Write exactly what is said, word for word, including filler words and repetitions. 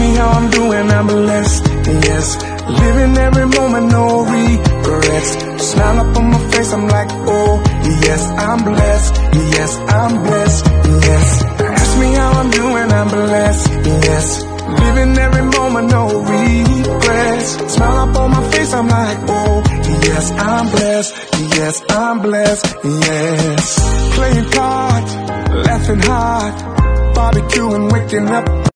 me how I'm doing, I'm blessed, yes. Living every moment, no regrets. Smile up on my face, I'm like, oh, yes, I'm blessed, yes, I'm blessed, yes. Ask me how I'm doing, I'm blessed, yes. Living every moment, no regrets. Smile up on my face, I'm like, oh, yes, I'm blessed, yes, I'm blessed, yes. Playing cards, laughing hard, barbecuing, waking up.